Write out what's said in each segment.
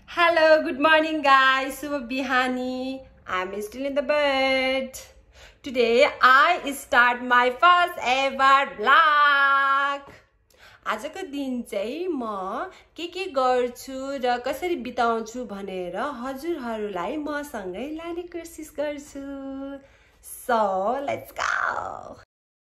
Hello, good morning guys. Subh bihani. I'm still in the bed. Today I start my first ever vlog. आजको दिन चाहिँ म के गर्छु र कसरी बिताउँछु भनेर हजुरहरूलाई म सँगै लाने कोसिस गर्छु. So, let's go.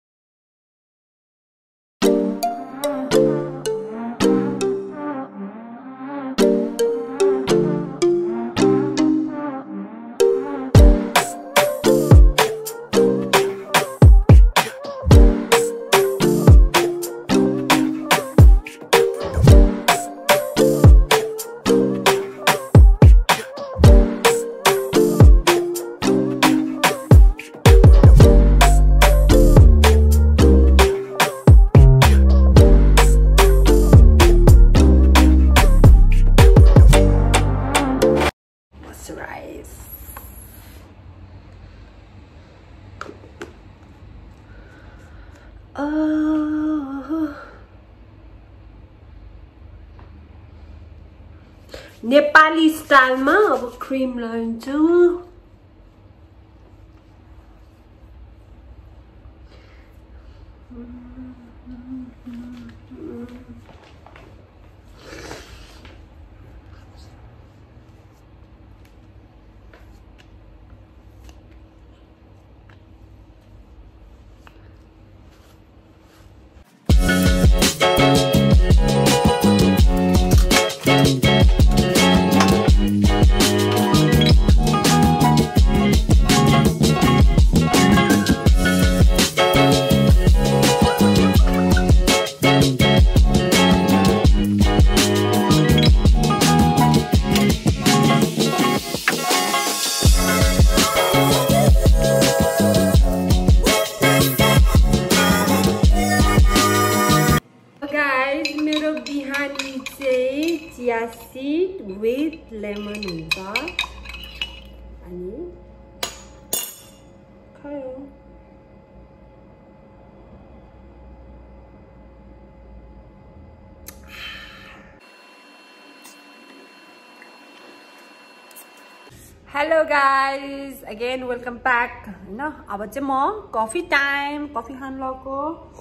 नेपाली स्टाइलमा अब क्रीम लाउँछु. मेरो बिहानी चाहिँ चिया सीड विथ लेमन हुन्छ अनि खायो. Hello guys, again welcome back. हैन, अब चाहिँ म कफी टाइम कफी खान लागेको.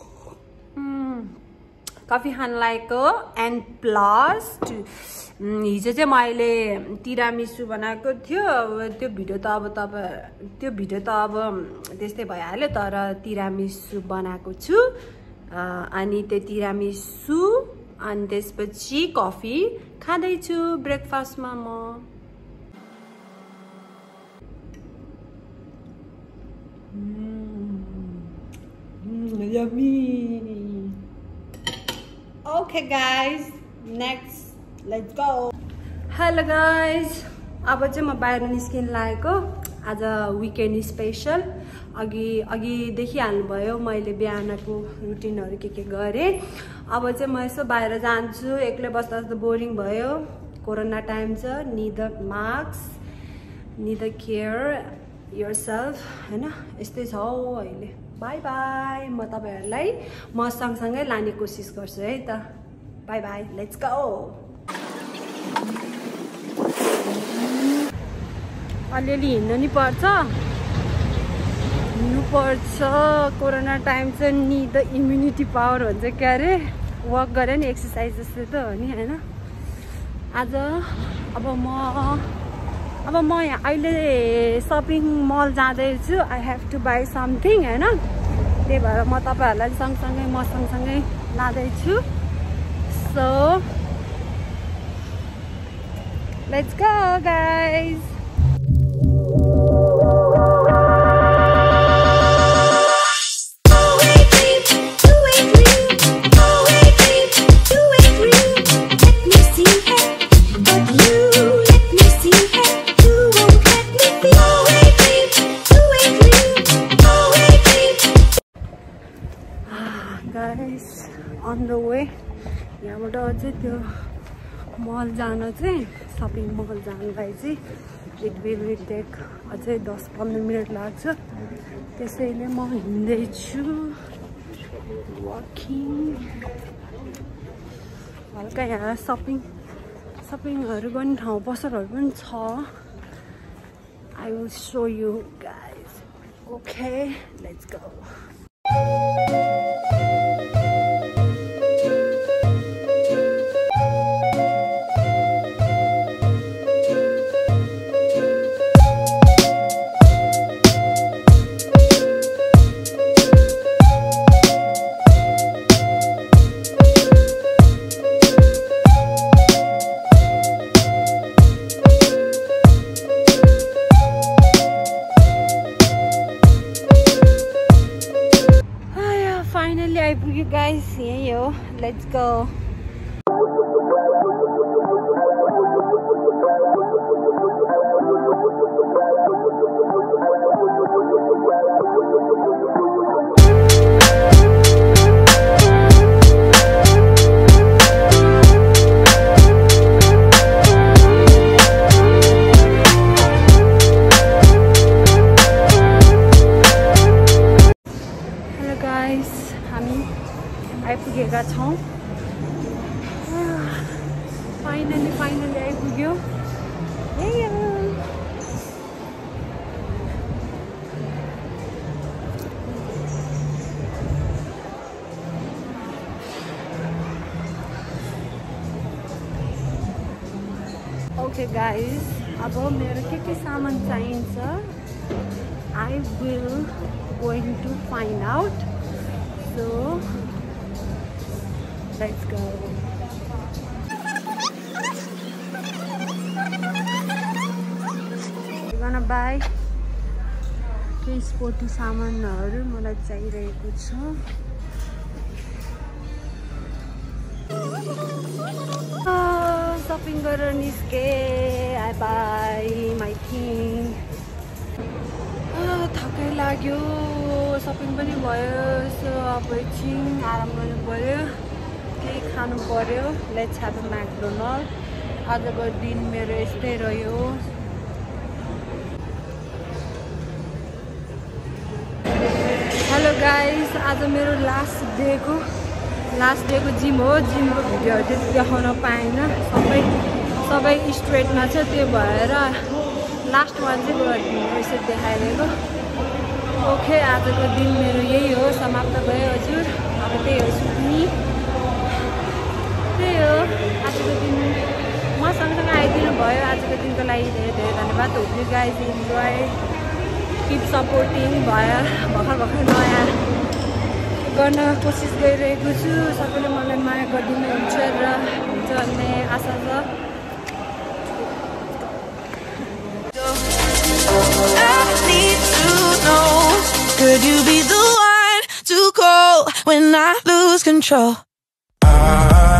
कफी खान लागेको एन्ड प्लस हिजो चाहिँ मैले तिरामिसु बनाएको थियो. त्यो भिडियो त अब त्यस्तै भइहाल्यो, तर तिरामिसु बनाएको छु. अनि त्यो तिरामिसु अनि त्यसपछि कफी खाँदैछु ब्रेकफास्टमा. म yummy. Okay guys, next let's go. Hello guys, अब चाहिँ म बाहिर निस्किन लागेको. आज विकेन्ड स्पेशल. अघि देखिहाल्नुभयो मैले बिहानको रुटिनहरु के गरेँ. अब चाहिँ म यसो बाहिर जान्छु. एक्लै बस्दा त बोरिङ भयो. कोरोना टाइम छ. Neither mask, neither care yourself, हैन, यस्तै छ अहिले. Bye bye. म तपाईहरुलाई म सँगसँगै लाने कोसिस गर्छु है त. Bye bye. Let's go. अलिअलि हिँड्नु नि पर्छ. कोरोना टाइम चाहिँ नि द इम्युनिटी पावर हुन्छ क्या अरे. वक गरे नि एक्सर्साइज जस्तो त हो नि, हैन. आज अब म यहाँ अहिले सपिङ मल जाँदैछु. I have to buy something, हैन. त्यही भएर म तपाईहरुलाई सँगसँगै लाँदैछु. So let's go guys. On the way यहाँबाट चाहिँ त्यो मल जान चाहिँ सपिङ मल जानलाई चाहिँ इट विल टेक अझै 10-15 मिनट लाग्छ. त्यसैले म हिँड्दैछु. वकिङ हल्का यहाँ सपिङ सपिङहरू गर्ने ठाउँ पसलहरू पनि छ. I will show you guys. Okay, let's go. Finally, I bring you guys here, yo. Let's go. Hello guys. हामी आइपुगेका छौँ. फाइनली आइपुग्यो. Okay guys, अब मेरो के सामान चाहिन्छ I will going to find out. So let's go. We're gonna buy केही स्पोर्टी सामानहरू मलाई चाहिरहेको छ. Shopping गरेर निस्के. I buy my thing. थकाइ लाग्यो. सपिङ पनि भयो. सो अब एकछिन आराम गर्नु पर्यो. केही खानु पर्यो. Let's have a McDonald. आजको दिन मेरो यस्तै रह्यो. हेलो गाइस, आज मेरो लास्ट डेको जिम हो. जिमको भिडियोहरू त्यति देखाउन पाएन. सबै स्ट्रेटमा छ. त्यो भएर लास्ट वान चाहिँ गरिदिनु यसरी देखाइदिएको. ओके, आजको दिन मेरो यही हो. समाप्त भयो हजुर. अब त्यही हो सुत्ने. त्यही हो आजको दिन. म सँगसँगै आइदिनु भयो. आजको दिनको लागि धेरै धेरै धन्यवाद. Hope you guys enjoy. Keep supporting. भयो भर्खर नयाँ गर्न कोसिस गरिरहेको छु. सबैले मलाई माया गरिदिनुहुन्छ र हुन्छ भन्ने आशा छ. Could you be the one to call when I lose control?